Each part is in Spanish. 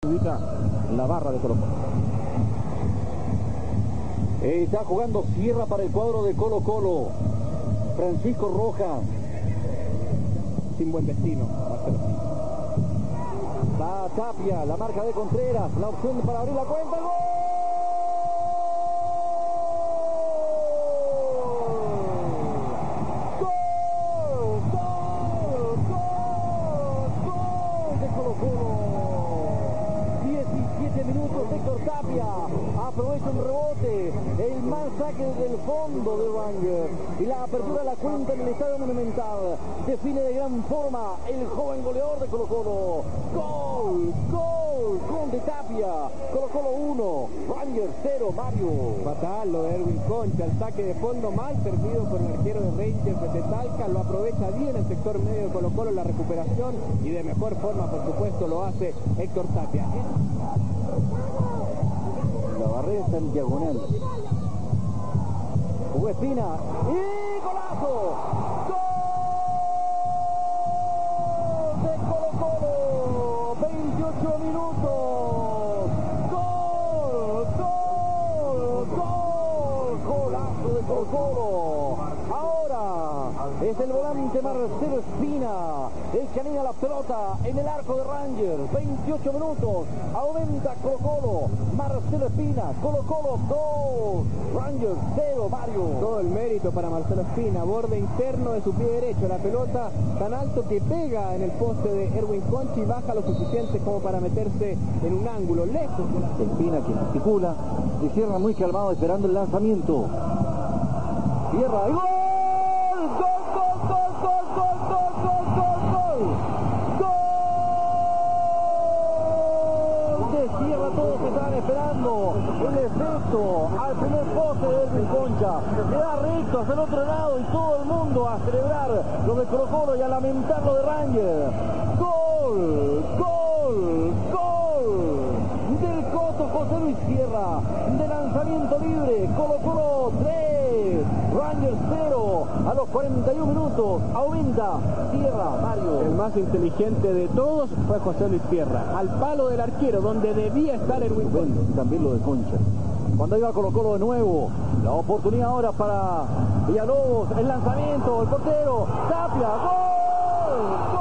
ubica la barra de Colo Colo. Está jugando Sierra para el cuadro de Colo Colo. Francisco Rojas. Sin buen destino, Marcelo. Va Tapia, la marca de Contreras, la opción para abrir la cuenta. ¡Gol! De Colo Colo. 17 minutos, Héctor Tapia aprovecha un rebote, el mal saque del fondo de Rangers y la apertura de la cuenta en el Estadio Monumental. Define de gran forma el joven goleador de Colo Colo. Gol de Tapia. Colo Colo 1, Rangers 0, Mario. Fatal lo de Erwin Concha, el saque de fondo mal servido por el arquero de Rangers desde Talca, lo aprovecha bien el sector medio de Colo Colo en la recuperación y de mejor forma, por supuesto, lo hace Héctor Tapia. La barrera está en diagonal. Jugó Espina y golazo. ¡Gol de Colo Colo! 28 minutos. Golazo de Colo Colo. Ahora es el volante Marcelo Espina el que anida la pelota en el arco de Rangers. 28 minutos. Aumenta Colo Colo. Marcelo Espina. Colo Colo 2. Rangers 0, Mario. Todo el mérito para Marcelo Espina. Borde interno de su pie derecho. La pelota tan alto que pega en el poste de Erwin Concha y baja lo suficiente como para meterse en un ángulo lejos de la... Espina que articula y Sierra muy calmado esperando el lanzamiento. Sierra. ¡Gol! Sierra, todos estaban esperando el efecto al primer poste de Erwin Concha, le da recto hacia el otro lado y todo el mundo a celebrar lo de Colo Colo y a lamentar lo de Rangers. Gol del Coto José Luis Sierra, de lanzamiento libre. Colo Colo 3, Rangers 0, a los 41 minutos aumenta Sierra, Mario. El más inteligente de todos fue José Luis Sierra, al palo del arquero donde debía estar Erwin Concha. También lo de Concha. Cuando iba Colo Colo de nuevo, la oportunidad ahora para Villalobos, el lanzamiento, el portero, Tapia, ¡gol!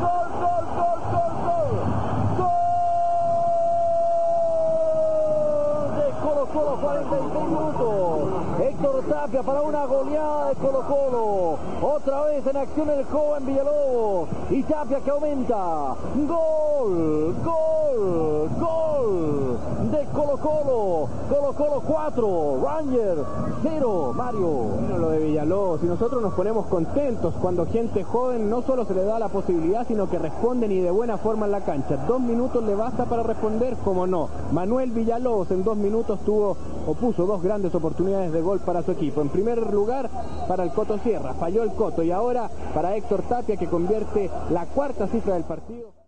Colo 46 minutos. Héctor Tapia para una goleada de Colo Colo. Otra vez en acción el joven Villalobos. Y Tapia que aumenta. Gol de Colo Colo. Colo Colo 4, Rangers 0, Mario. Bueno, lo de Villalobos, y nosotros nos ponemos contentos cuando gente joven no solo se le da la posibilidad, sino que responden y de buena forma en la cancha. 2 minutos le basta para responder, como no. Manuel Villalobos en 2 minutos puso 2 grandes oportunidades de gol para su equipo. En primer lugar para el Coto Sierra, falló el Coto, y ahora para Héctor Tapia, que convierte la 4ª cifra del partido.